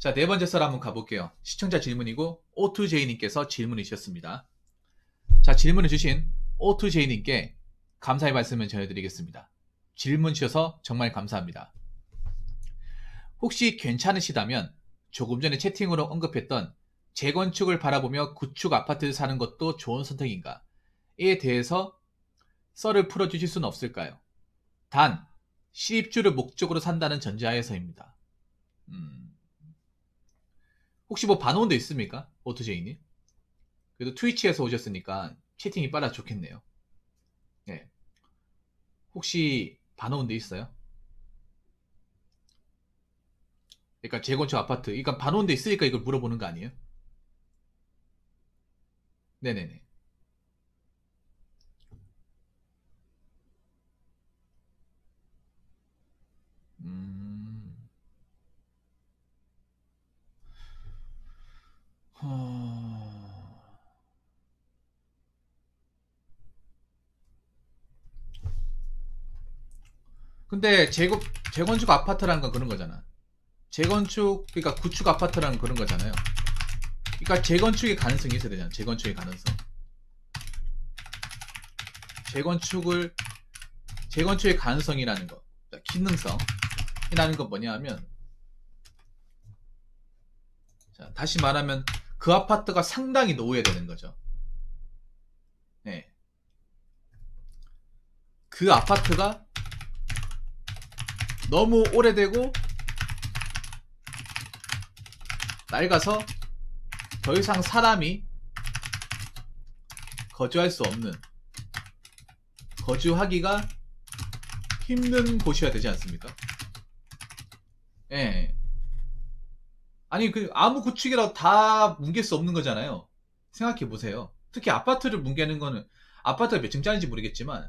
자, 네 번째 썰 한번 가볼게요. 시청자 질문이고 O2J님께서 질문을 주셨습니다. 자, 질문을 주신 O2J님께 감사의 말씀을 전해드리겠습니다. 질문 주셔서 정말 감사합니다. 혹시 괜찮으시다면 조금 전에 채팅으로 언급했던 재건축을 바라보며 구축 아파트를 사는 것도 좋은 선택인가? 에 대해서 썰을 풀어주실 수는 없을까요? 단, 실입주를 목적으로 산다는 전제하에서입니다. 혹시 뭐 봐놓은 데 있습니까? 오토제이님? 그래도 트위치에서 오셨으니까 채팅이 빨라 좋겠네요. 네. 혹시 봐놓은 데 있어요? 그러니까 재건축 아파트. 그러니까 봐놓은 데 있으니까 이걸 물어보는 거 아니에요? 네네네. 음... 어... 근데 재건축 아파트라는 건 그런 거잖아. 그러니까 구축 아파트라는 그런 거잖아요. 그러니까 재건축의 가능성이 있어야 되잖아. 재건축의 가능성. 재건축을 재건축의 가능성이라는 거, 기능성이라는 건 뭐냐 하면, 자, 다시 말하면 그 아파트가 상당히 노후해되는 거죠. 네. 그 아파트가 너무 오래되고 낡아서 더 이상 사람이 거주할 수 없는, 거주하기가 힘든 곳이어야 되지 않습니까? 예. 아니, 아무 구축이라도 다 뭉갤 수 없는 거잖아요. 생각해 보세요. 특히 아파트를 뭉개는 거는, 아파트가 몇 층짜리인지 모르겠지만,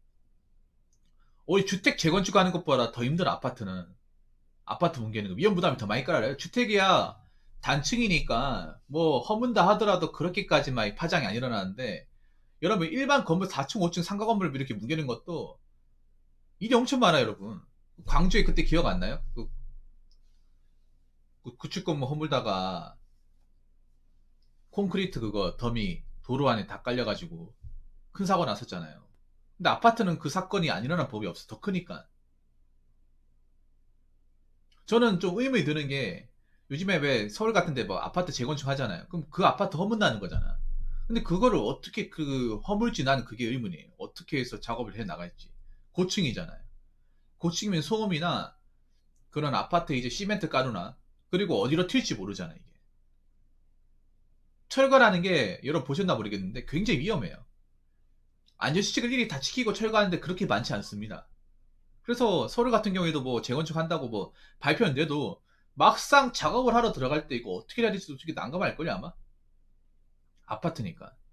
우리 주택 재건축하는 것보다 더 힘들어, 아파트는. 아파트 뭉개는 거. 위험 부담이 더 많이 깔아요. 주택이야 단층이니까, 뭐, 허문다 하더라도 그렇게까지 막 파장이 안 일어나는데, 여러분, 일반 건물 4층, 5층 상가 건물을 이렇게 뭉개는 것도 일이 엄청 많아요, 여러분. 광주에 그때 기억 안 나요? 그 구축 건물 허물다가 콘크리트 그거 더미 도로 안에 다 깔려가지고 큰 사고 났었잖아요. 근데 아파트는 그 사건이 안 일어난 법이 없어. 더 크니까. 저는 좀 의문이 드는 게 요즘에 왜 서울 같은데 뭐 아파트 재건축 하잖아요. 그럼 그 아파트 허문다는 거잖아. 근데 그거를 어떻게 허물지 나는 그게 의문이에요. 어떻게 해서 작업을 해 나갈지. 고층이잖아요. 고층이면 소음이나 그런 아파트 이제 시멘트 가루나 그리고 어디로 튈지 모르잖아 이게. 철거라는 게 여러분 보셨나 모르겠는데 굉장히 위험해요. 안전수칙을 일일이 다 지키고 철거하는데 그렇게 많지 않습니다. 그래서 서울 같은 경우에도 뭐 재건축 한다고 뭐 발표는 돼도 막상 작업을 하러 들어갈 때 이거 어떻게 해야 될지 솔직히 난감할걸요 아마? 아파트니까.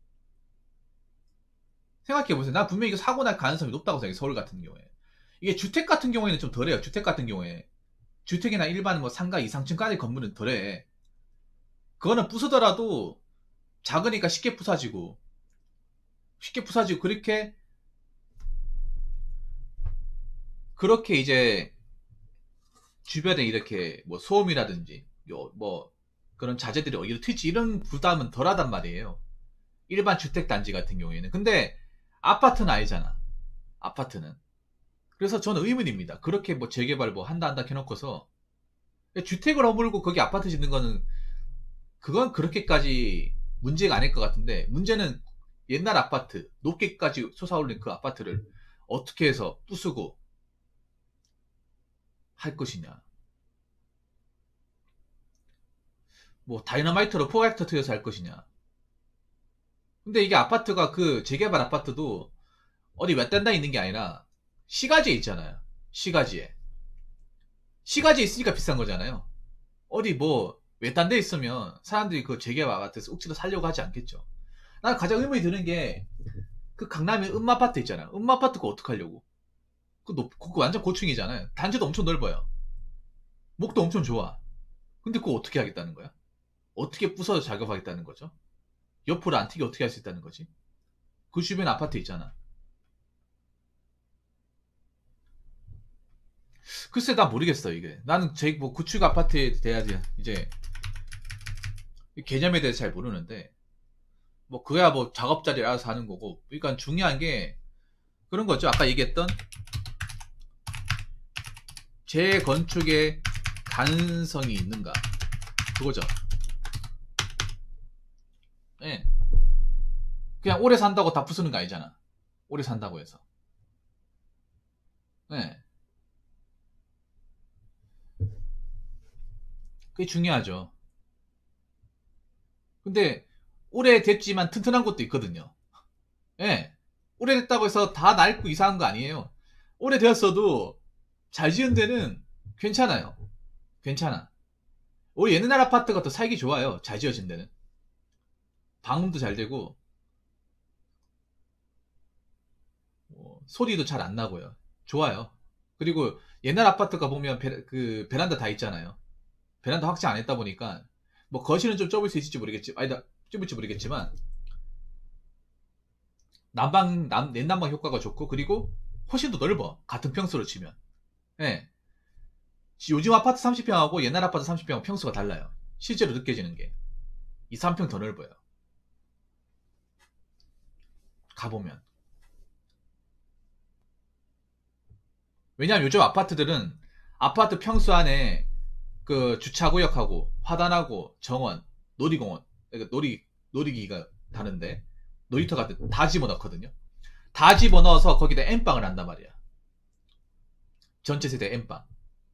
생각해보세요. 난 분명히 이거 사고 날 가능성이 높다고 생각해 서울 같은 경우에. 이게 주택 같은 경우에는 좀 덜해요. 주택 같은 경우에. 주택이나 일반 뭐 상가 이상층까지 건물은 덜해. 그거는 부수더라도 작으니까 쉽게 부사지고 그렇게 이제 주변에 이렇게 뭐 소음이라든지 뭐 그런 자재들이 어디로 튈지 이런 부담은 덜하단 말이에요. 일반 주택 단지 같은 경우에는. 근데 아파트는 아니잖아. 아파트는. 그래서 저는 의문입니다. 그렇게 뭐 재개발 뭐 한다 해놓고서 주택을 허물고 거기 아파트 짓는 거는 그건 그렇게까지 문제가 아닐 것 같은데 문제는 옛날 아파트 높게까지 솟아올린 그 아파트를 어떻게 해서 부수고 할 것이냐. 뭐 다이너마이트로 포괄 터트려서 할 것이냐. 근데 이게 아파트가 그 재개발 아파트도 어디 몇 단다 있는 게 아니라 시가지에 있잖아요. 시가지에. 시가지에 있으니까 비싼 거잖아요. 어디 뭐 외딴 데 있으면 사람들이 그 재개발 아파트에서 억지로 살려고 하지 않겠죠. 난 가장 의문이 드는 게 그 강남에 음마아파트 있잖아요. 음마아파트 그거 어떡하려고. 그거 완전 고층이잖아요. 단지도 엄청 넓어요. 목도 엄청 좋아. 근데 그거 어떻게 하겠다는 거야? 어떻게 부숴서 작업하겠다는 거죠? 옆으로 안 튀게 어떻게 할 수 있다는 거지? 그 주변 아파트 있잖아. 글쎄, 나 모르겠어, 이게. 나는 뭐 구축 아파트에 대해서 이제 개념에 대해서 잘 모르는데, 뭐, 그야 뭐 작업자리 알아서 하는 거고. 그러니까 중요한 게 그런 거죠. 아까 얘기했던 재건축의 가능성이 있는가. 그거죠. 예. 그냥 오래 산다고 다 부수는 거 아니잖아. 오래 산다고 해서. 예. 그게 중요하죠. 근데 오래됐지만 튼튼한 것도 있거든요. 예. 오래됐다고 해서 다 낡고 이상한 거 아니에요. 오래되었어도 잘 지은 데는 괜찮아요. 괜찮아. 우리 옛날 아파트가 더 살기 좋아요. 잘 지어진 데는. 방음도 잘 되고, 소리도 잘 안 나고요. 좋아요. 그리고 옛날 아파트가 보면 그 베란다 다 있잖아요. 베란다 확장 안 했다 보니까 뭐 거실은 좀 좁을 수 있을지 모르겠지, 아니다, 좁을지 모르겠지만 내난방 효과가 좋고, 그리고 훨씬 더 넓어. 같은 평수로 치면. 예. 요즘 아파트 30평하고 옛날 아파트 30평하고 평수가 달라요. 실제로 느껴지는 게. 2, 3평 더 넓어요. 가보면. 왜냐면 요즘 아파트들은 아파트 평수 안에 그 주차구역하고 화단하고 정원, 놀이공원, 그러니까 놀이기가 다른데 놀이터 같은 다 집어넣거든요. 다 집어넣어서 거기다 엠빵을 한단 말이야. 전체 세대 엠빵.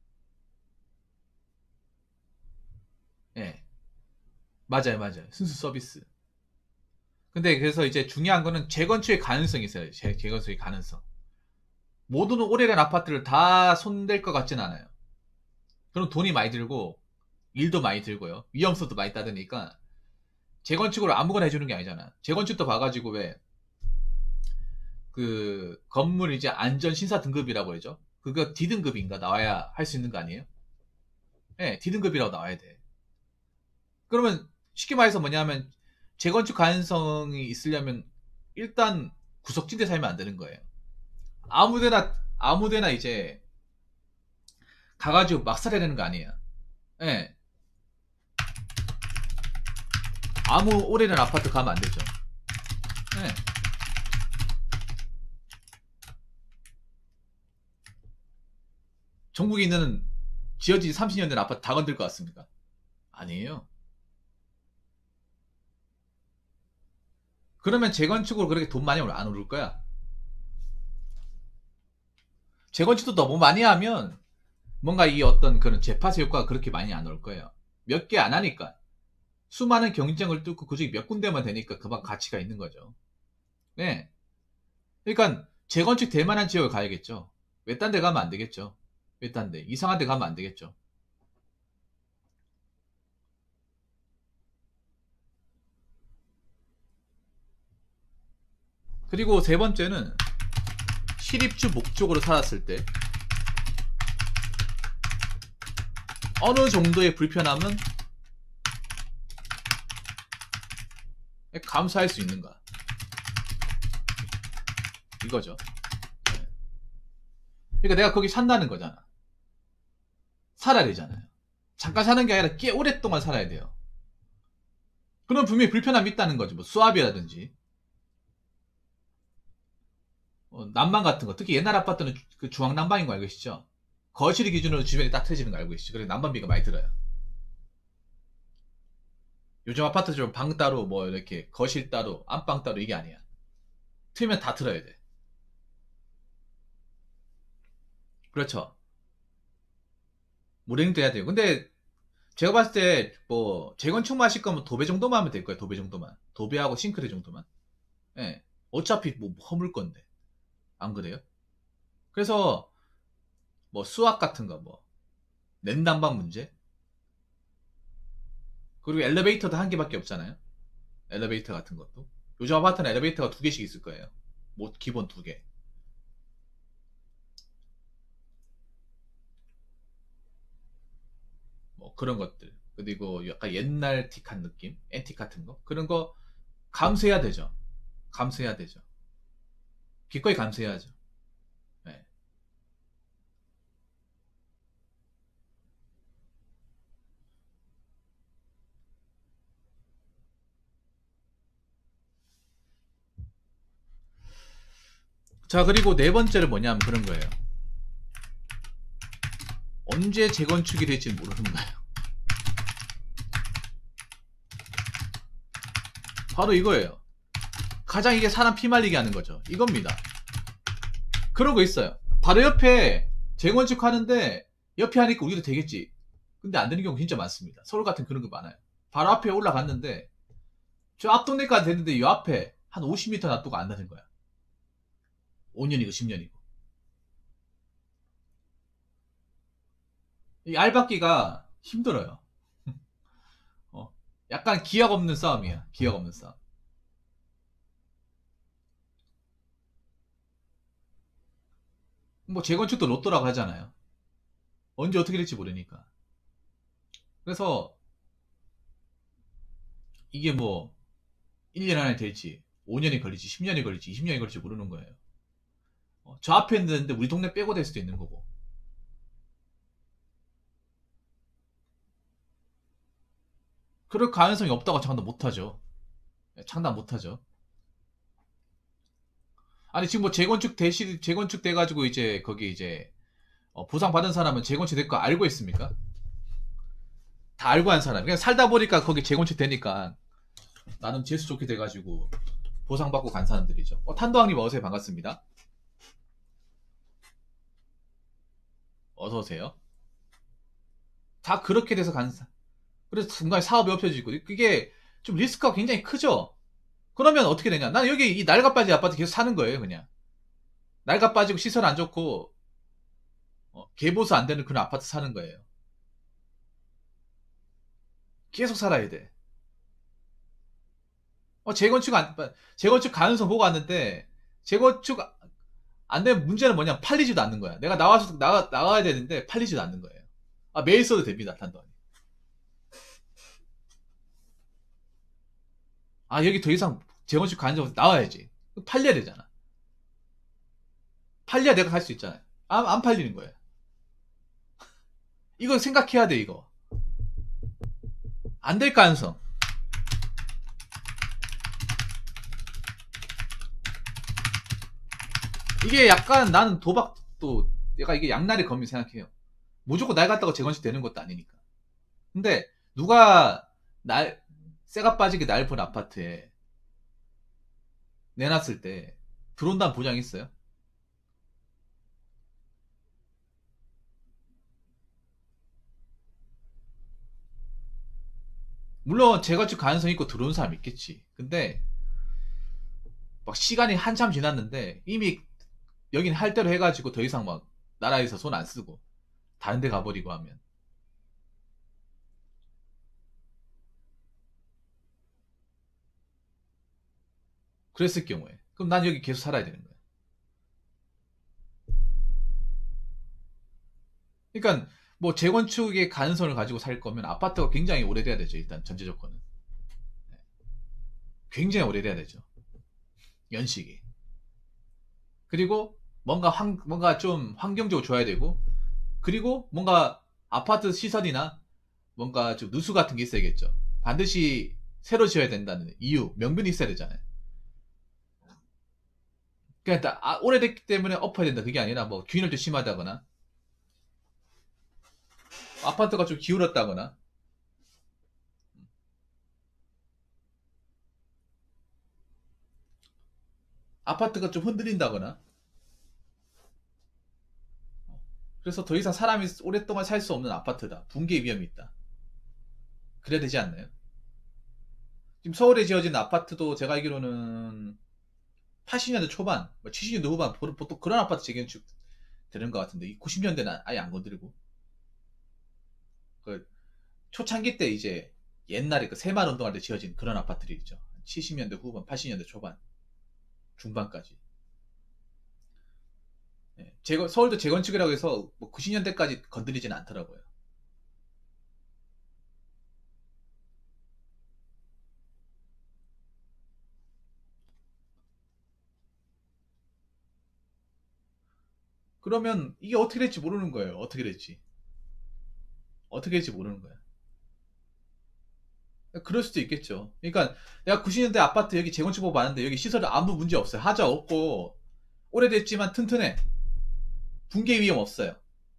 예, 맞아요, 맞아요. 순수 서비스. 근데 그래서 이제 중요한 거는 재건축의 가능성이 있어요. 재건축의 가능성. 모든 오래된 아파트를 다 손댈 것 같진 않아요. 그럼 돈이 많이 들고 일도 많이 들고요. 위험성도 많이 따르니까 재건축으로 아무거나 해주는 게 아니잖아. 재건축도 봐가지고 왜 그 건물 이제 안전 심사 등급이라고 하죠. 그거 D등급인가 나와야 할 수 있는 거 아니에요? 네, D등급이라고 나와야 돼. 그러면 쉽게 말해서 뭐냐면 재건축 가능성이 있으려면 일단 구석진데 살면 안 되는 거예요. 아무데나 이제 가가지고 막 살아야 되는 거 아니에요. 예. 네, 아무 오래된 아파트 가면 안 되죠. 예. 네, 전국에 있는 지어진 30년 된 아파트 다 건들 것 같습니까? 아니에요. 그러면 재건축으로 그렇게 돈 많이 안 오를 거야. 재건축도 너무 많이 하면 뭔가 이 어떤 그런 재파세 효과가 그렇게 많이 안 올 거예요. 몇 개 안 하니까. 수많은 경쟁을 뚫고 그 중에 몇 군데만 되니까 그만 가치가 있는 거죠. 네. 그러니까 재건축 될 만한 지역을 가야겠죠. 외딴 데 가면 안 되겠죠. 외딴 데. 이상한 데 가면 안 되겠죠. 그리고 세 번째는 실입주 목적으로 살았을 때 어느 정도의 불편함은 감수할 수 있는가. 이거죠. 네. 그러니까 내가 거기 산다는 거잖아. 살아야 되잖아요. 잠깐 사는 게 아니라 꽤 오랫동안 살아야 돼요. 그럼 분명히 불편함이 있다는 거죠. 뭐 수압이라든지 난방 같은 거. 특히 옛날 아파트는 그 중앙 난방인 거 알고 계시죠? 거실이 기준으로 주변이 따뜻해지는 거 알고 계시죠? 그래서 난방비가 많이 들어요. 요즘 아파트처럼 방 따로 뭐 이렇게 거실 따로 안방 따로 이게 아니야. 틀면 다 틀어야 돼. 그렇죠. 무릉도 해야 돼요. 근데 제가 봤을 때 뭐 재건축만 하실 거면 도배 정도만 하면 될 거예요. 도배 정도만. 도배하고 싱크대 정도만. 예. 어차피 뭐 허물 건데. 안 그래요? 그래서 뭐 수압 같은 거 뭐 냉난방 문제, 그리고 엘리베이터도 한 개밖에 없잖아요. 엘리베이터 같은 것도. 요즘 아파트는 엘리베이터가 두 개씩 있을 거예요. 뭐 기본 두 개. 뭐 그런 것들. 그리고 약간 옛날 틱한 느낌, 앤틱 같은 거. 그런 거 감수해야 되죠. 감수해야 되죠. 기꺼이 감수해야죠. 네. 자, 그리고 네 번째는 뭐냐면 그런 거예요. 언제 재건축이 될지 모르는 거예요. 바로 이거예요. 가장 이게 사람 피말리게 하는 거죠. 이겁니다. 그런 거 있어요. 바로 옆에 재건축 하는데 옆에 하니까 우리도 되겠지. 근데 안 되는 경우 진짜 많습니다. 서울 같은 그런 거 많아요. 바로 앞에 올라갔는데 저 앞 동네까지 됐는데 이 앞에 한 50m 놔두고 안 되는 거야. 5년이고 10년이고. 이 알받기가 힘들어요. 어, 약간 기약 없는 싸움이야. 기약 없는 싸움. 뭐 재건축도 로또라고 하잖아요. 언제 어떻게 될지 모르니까. 그래서 이게 뭐 1년 안에 될지 5년이 걸릴지 10년이 걸릴지 20년이 걸릴지 모르는 거예요. 저 앞에 있는데 우리 동네 빼고 될 수도 있는 거고. 그럴 가능성이 없다고 장담 못하죠. 장담 못하죠. 아니 지금 뭐 재건축 돼가지고 이제 거기 이제 보상 받은 사람은 재건축 될 거 알고 있습니까? 다 알고 한 사람. 그냥 살다 보니까 거기 재건축 되니까 나는 재수 좋게 돼가지고 보상 받고 간 사람들이죠. 탄도왕님 어서오세요. 반갑습니다. 어서 오세요. 다 그렇게 돼서 간 사. 그래서 중간에 사업이 없어지고 그게 좀 리스크가 굉장히 크죠. 그러면 어떻게 되냐? 나는 여기 이 낡아빠진 아파트 계속 사는 거예요, 그냥. 낡아빠지고 시설 안 좋고 개보수 안 되는 그런 아파트 사는 거예요. 계속 살아야 돼. 재건축 가능성 보고 왔는데 재건축 안 되면 문제는 뭐냐? 팔리지도 않는 거야. 내가 나가야 되는데 팔리지도 않는 거예요. 매일 써도 됩니다, 탄돈. 여기 더 이상 재건축 가능성 없어. 나와야지. 팔려야 되잖아. 팔려야 내가 살 수 있잖아요. 안 팔리는 거예요. 이거 생각해야 돼, 이거. 안 될 가능성. 이게 약간 나는 도박도 약간 이게 양날의 검이 생각해요. 무조건 날 갖다가 재건축 되는 것도 아니니까. 근데 누가 쇠가 빠지게 낡은 아파트에 내놨을 때 들어온다는 보장이 있어요? 물론 재건축 가능성 있고 들어온 사람 있겠지. 근데 막 시간이 한참 지났는데 이미 여긴 할 대로 해가지고 더 이상 막 나라에서 손 안 쓰고 다른 데 가버리고 하면 그랬을 경우에 그럼 난 여기 계속 살아야 되는 거야. 그러니까 뭐 재건축의 가능성을 가지고 살 거면 아파트가 굉장히 오래돼야 되죠. 일단 전제 조건은 굉장히 오래돼야 되죠. 연식이. 그리고 뭔가 좀 환경적으로 좋아야 되고 그리고 뭔가 아파트 시설이나 뭔가 좀 누수 같은 게 있어야겠죠. 반드시 새로 지어야 된다는 이유, 명분이 있어야 되잖아요. 그러니까 오래됐기 때문에 엎어야 된다. 그게 아니라 뭐 균열도 심하다거나 아파트가 좀 기울었다거나 아파트가 좀 흔들린다거나 그래서 더 이상 사람이 오랫동안 살 수 없는 아파트다. 붕괴 위험이 있다. 그래야 되지 않나요? 지금 서울에 지어진 아파트도 제가 알기로는 80년대 초반, 70년대 후반 보통 그런 아파트 재건축 되는 것 같은데 90년대는 아예 안 건드리고 그 초창기 때 이제 옛날에 그 새마을 운동할 때 지어진 그런 아파트들이 있죠. 70년대 후반, 80년대 초반, 중반까지. 서울도 재건축이라고 해서 뭐 90년대까지 건드리지는 않더라고요. 그러면 이게 어떻게 될지 모르는 거예요. 어떻게 될지. 어떻게 될지 모르는 거예요. 그럴 수도 있겠죠. 그러니까 내가 90년대 아파트 여기 재건축 보고 봤는데 여기 시설은 아무 문제 없어요. 하자 없고 오래됐지만 튼튼해. 붕괴 위험 없어요.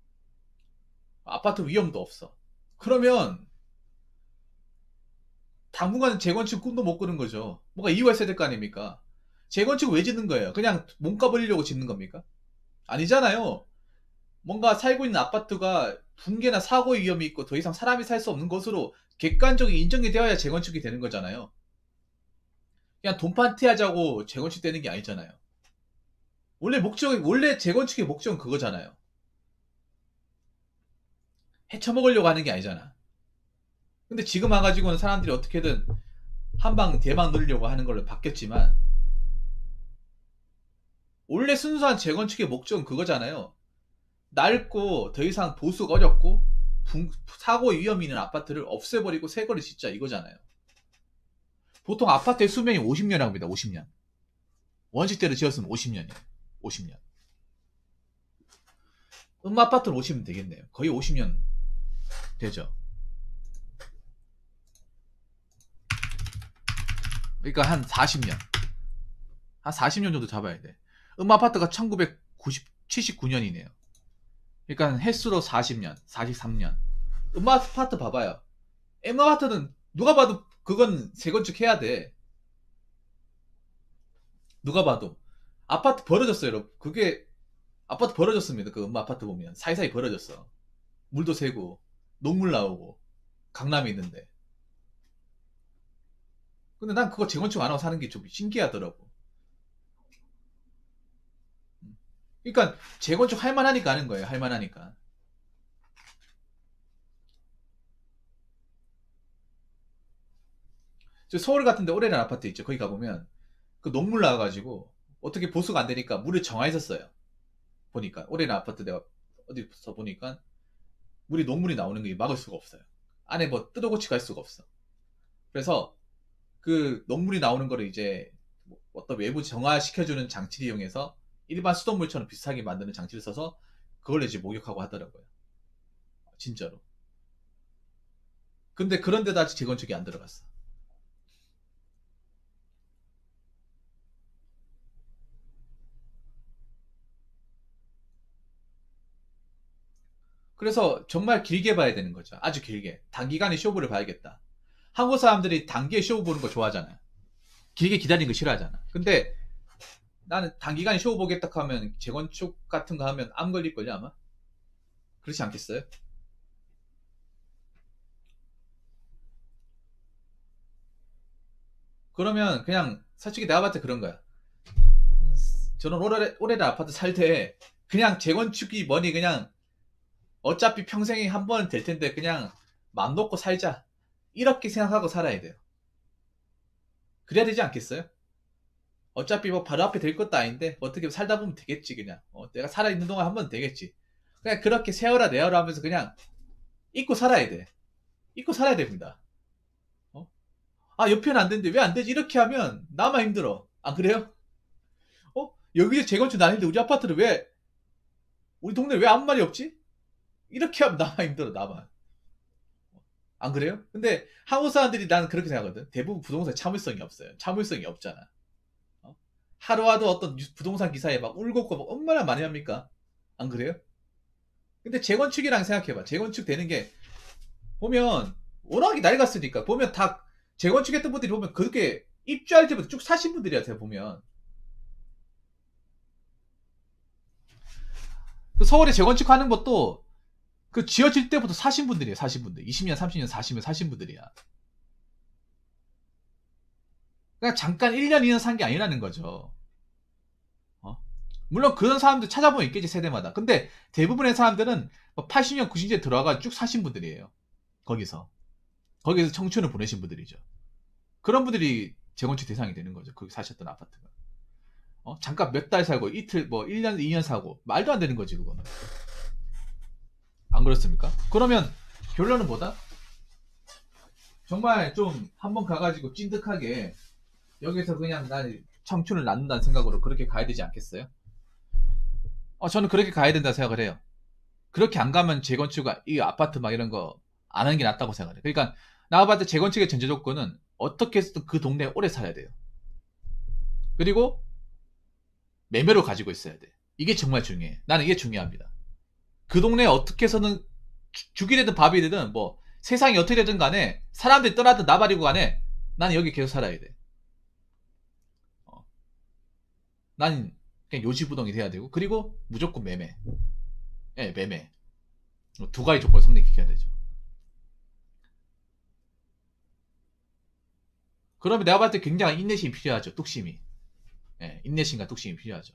아파트 위험도 없어. 그러면 당분간 재건축 꿈도 못 꾸는 거죠. 뭔가 이유가 있어야 될 거 아닙니까? 재건축 왜 짓는 거예요? 그냥 몸값 올리려고 짓는 겁니까? 아니잖아요. 뭔가 살고 있는 아파트가 붕괴나 사고 위험이 있고 더 이상 사람이 살 수 없는 것으로 객관적인 인정이 되어야 재건축이 되는 거잖아요. 그냥 돈 판티하자고 재건축되는 게 아니잖아요. 원래 재건축의 목적은 그거잖아요. 헤쳐먹으려고 하는 게 아니잖아. 근데 지금 와가지고는 사람들이 어떻게든 한방 대박 놀려고 하는 걸로 바뀌었지만, 원래 순수한 재건축의 목적은 그거잖아요. 낡고 더 이상 보수가 어렵고 사고 위험이 있는 아파트를 없애버리고 새 거를 짓자 이거잖아요. 보통 아파트의 수명이 50년이라고 합니다. 50년. 원식대로 지었으면 50년이에요. 50년. 아파트를 오시면 되겠네요. 거의 50년 되죠. 그러니까 한 40년. 한 40년 정도 잡아야 돼. 아파트가 1979년이네요. 그러니까 횟수로 40년, 43년. 아파트 봐봐요. 아파트는 누가 봐도 그건 재건축 해야 돼. 누가 봐도. 아파트 벌어졌어요, 여러분. 그게 아파트 벌어졌습니다. 그 아파트 보면 사이사이 벌어졌어. 물도 새고 녹물 나오고 강남에 있는데. 근데 난 그거 재건축 안 하고 사는 게 좀 신기하더라고. 그러니까 재건축 할 만하니까 하는 거예요. 할 만하니까. 저 서울 같은데 오래된 아파트 있죠. 거기 가보면 그 녹물 나와가지고 어떻게 보수가 안 되니까 물을 정화 있었어요. 보니까 오래된 아파트 내가 어디서 보니까 물이 녹물이 나오는 게 막을 수가 없어요. 안에 뭐 뜯어고치고 할 수가 없어. 그래서 그 녹물이 나오는 거를 이제 뭐 어떤 외부 정화시켜주는 장치를 이용해서 일반 수돗물처럼 비슷하게 만드는 장치를 써서 그걸 이제 목욕하고 하더라고요. 진짜로. 근데 그런 데다 아직 재건축이 안 들어갔어. 그래서 정말 길게 봐야 되는 거죠. 아주 길게. 단기간에 쇼부를 봐야겠다. 한국 사람들이 단기에 쇼 보는 거 좋아하잖아요. 길게 기다리는 거 싫어하잖아. 근데 나는 단기간에 쇼 보겠다 하면 재건축 같은 거 하면 암 걸릴걸요, 아마? 그렇지 않겠어요? 그러면 그냥 솔직히 내가 봤을 때 그런 거야. 저는 오래된 아파트 살 때 그냥 재건축이 뭐니 그냥 어차피 평생에 한 번은 될 텐데 그냥 맘 놓고 살자. 이렇게 생각하고 살아야 돼요. 그래야 되지 않겠어요? 어차피 뭐 바로 앞에 될 것도 아닌데 어떻게 살다 보면 되겠지 그냥. 내가 살아있는 동안 한 번 되겠지. 그냥 그렇게 세워라 내어라 하면서 그냥 잊고 살아야 돼. 잊고 살아야 됩니다. 어? 아 옆에는 안 되는데 왜 안 되지? 이렇게 하면 나만 힘들어. 안 그래요? 여기서 재건축 나는데 우리 아파트를 왜 우리 동네 왜 아무 말이 없지? 이렇게 하면 나만 힘들어 나만. 안 그래요? 근데 한국 사람들이 나는 그렇게 생각하거든. 대부분 부동산 참을성이 없어요. 참을성이 없잖아. 어? 하루하루 어떤 부동산 기사에 막 울고 막 얼마나 많이 합니까? 안 그래요? 근데 재건축이랑 생각해봐. 재건축 되는 게 보면 워낙에 낡았으니까 보면 다 재건축했던 분들이 보면 그렇게 입주할 때부터 쭉 사신 분들이야. 제가 보면 그 서울에 재건축하는 것도 그 지어질 때부터 사신 분들이에요. 사신 분들 20년 30년 사신 분들이야. 그냥 잠깐 1년 2년 산 게 아니라는 거죠. 물론 그런 사람들 찾아보면 있겠지 세대마다. 근데 대부분의 사람들은 80년 90년대 들어와가 쭉 사신 분들이에요. 거기서 청춘을 보내신 분들이죠. 그런 분들이 재건축 대상이 되는 거죠. 거기 사셨던 아파트가. 잠깐 몇 달 살고 이틀 뭐 1년 2년 사고 말도 안 되는 거지 그거는. 안 그렇습니까? 그러면 결론은 뭐다? 정말 좀 한번 가가지고 찐득하게 여기서 그냥 난 청춘을 낳는다는 생각으로 그렇게 가야 되지 않겠어요? 저는 그렇게 가야 된다 생각을 해요. 그렇게 안 가면 재건축, 이 아파트 막 이런 거 안 하는 게 낫다고 생각해요. 그러니까 나와 봤을 때 재건축의 전제 조건은 어떻게 해서든 그 동네에 오래 살아야 돼요. 그리고 매매로 가지고 있어야 돼. 이게 정말 중요해. 나는 이게 중요합니다. 그 동네에 어떻게 해서는 죽이 되든 밥이 되든 뭐 세상이 어떻게 되든 간에 사람들이 떠나든 나발이고 간에 나는 여기 계속 살아야 돼. 난 그냥 요지부동이 돼야 되고 그리고 무조건 매매. 예, 매매. 두 가지 조건을 성립시켜야 되죠. 그러면 내가 봤을 때 굉장한 인내심이 필요하죠. 뚝심이. 예, 인내심과 뚝심이 필요하죠.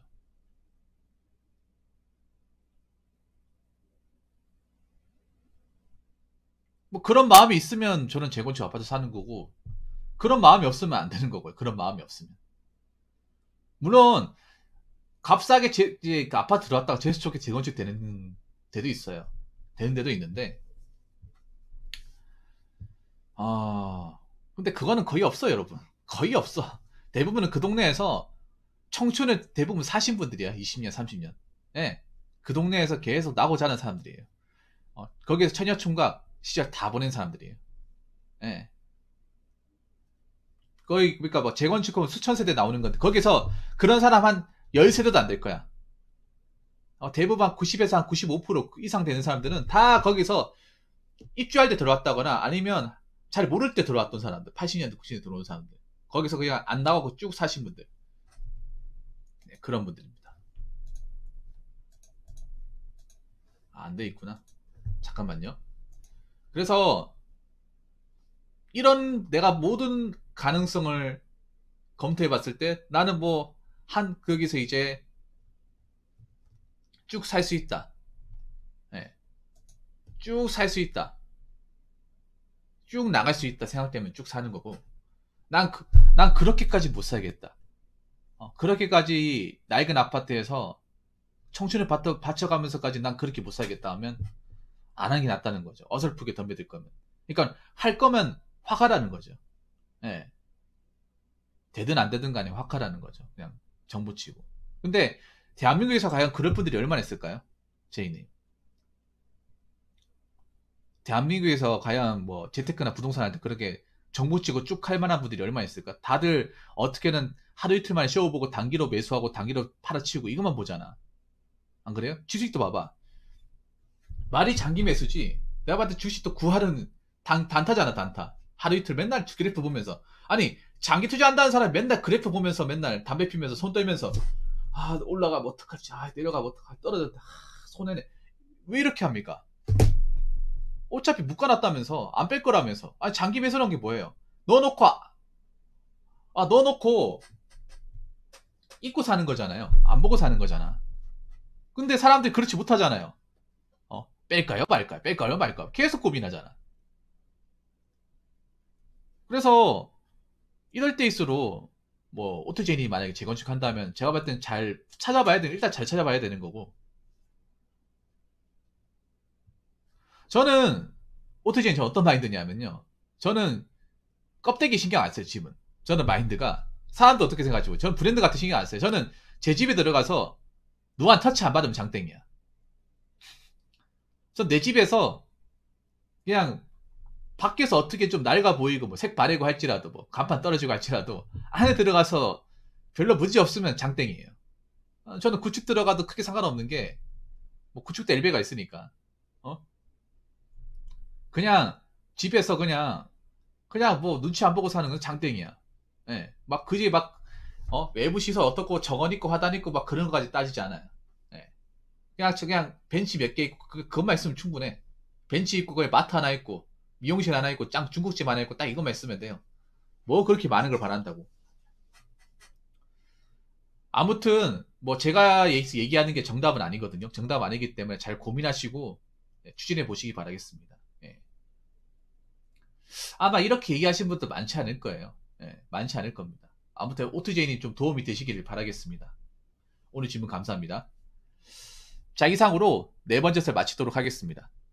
뭐 그런 마음이 있으면 저는 재건축 아파트 사는 거고 그런 마음이 없으면 안 되는 거고요. 그런 마음이 없으면. 물론 값싸게 그 아파트 들어왔다가 제수 좋게 재건축 되는 데도 있어요. 되는 데도 있는데 근데 그거는 거의 없어요, 여러분. 거의 없어. 대부분은 그 동네에서 청춘을 대부분 사신 분들이야. 20년, 30년. 예. 그 동네에서 계속 나고 자는 사람들이에요. 거기에서 처녀총각 시절 다 보낸 사람들이에요. 예. 거의, 그러니까 뭐 재건축하면 수천 세대 나오는 건데, 거기서 그런 사람 한 10세대도 안 될 거야. 대부분 한 90에서 한 95% 이상 되는 사람들은 다 거기서 입주할 때 들어왔다거나 아니면 잘 모를 때 들어왔던 사람들, 80년대, 90년대 들어온 사람들. 거기서 그냥 안 나가고 쭉 사신 분들. 네, 그런 분들입니다. 안 돼 있구나. 잠깐만요. 그래서 이런 내가 모든 가능성을 검토해 봤을 때 나는 뭐 한 거기서 이제 쭉 살 수 있다. 네. 쭉 살 수 있다. 쭉 나갈 수 있다 생각되면 쭉 사는 거고 난 그렇게까지 못 살겠다. 그렇게까지 낡은 아파트에서 청춘을 바쳐가면서까지 난 그렇게 못 살겠다 하면 안 하는 게 낫다는 거죠. 어설프게 덤벼들 거면. 그러니까 할 거면 화가라는 거죠. 예. 되든 안 되든 간에 화가라는 거죠. 그냥 정부 치고. 근데 대한민국에서 과연 그럴 분들이 얼마나 있을까요? 제이님. 대한민국에서 과연 뭐 재테크나 부동산한테 그렇게 정부 치고 쭉 할 만한 분들이 얼마나 있을까? 다들 어떻게든 하루 이틀 만에 쇼 보고 단기로 매수하고 단기로 팔아치우고 이것만 보잖아. 안 그래요? 주식도 봐봐. 말이 장기 매수지. 내가 봤을 때 주식도 구할은 단타잖아, 단타. 하루 이틀 맨날 그래프 보면서. 아니, 장기 투자한다는 사람이 맨날 그래프 보면서 맨날 담배 피면서 손 떨면서 올라가면 어떡하지? 내려가면 어떡하지? 떨어졌다. 손해네. 왜 이렇게 합니까? 어차피 묶어놨다면서 안 뺄 거라면서. 아니, 장기 매수라는 게 뭐예요? 넣어놓고 잊고 사는 거잖아요. 안 보고 사는 거잖아. 근데 사람들이 그렇지 못하잖아요. 뺄까요 말까요? 뺄까요 말까요? 계속 고민하잖아. 그래서 이럴 때일수록 뭐 오토제니 만약에 재건축한다면 제가 봤을 땐 잘 찾아봐야 되는 일단 잘 찾아봐야 되는 거고 저는 오토제니 어떤 마인드냐면요. 저는 껍데기 신경 안 써요. 집은. 저는 마인드가 사람도 어떻게 생각하지? 저는 브랜드 같은 신경 안 써요. 저는 제 집에 들어가서 누구한 터치 안 받으면 장땡이야. 전 내 집에서 그냥 밖에서 어떻게 좀 낡아 보이고 뭐 색 바래고 할지라도 뭐 간판 떨어지고 할지라도 안에 들어가서 별로 문제 없으면 장땡이에요. 저는 구축 들어가도 크게 상관없는 게 뭐 구축도 엘베가 있으니까 그냥 집에서 그냥 뭐 눈치 안 보고 사는 건 장땡이야. 예. 막 그지 막 외부 시설 어떻고 정원 있고 화단 있고 막 그런 거까지 따지지 않아요. 예. 그냥 벤치 몇 개 있고 그것만 있으면 충분해. 벤치 있고 거기 마트 하나 있고 미용실 하나 있고 짱 중국집 하나 있고 딱 이것만 있으면 돼요. 뭐 그렇게 많은 걸 바란다고. 아무튼 뭐 제가 얘기하는 게 정답은 아니거든요. 정답 아니기 때문에 잘 고민하시고 추진해 보시기 바라겠습니다. 예. 아마 이렇게 얘기하신 분도 많지 않을 거예요. 예, 많지 않을 겁니다. 아무튼 오트제이님 좀 도움이 되시기를 바라겠습니다. 오늘 질문 감사합니다. 자, 이상으로 네 번째 설 마치도록 하겠습니다.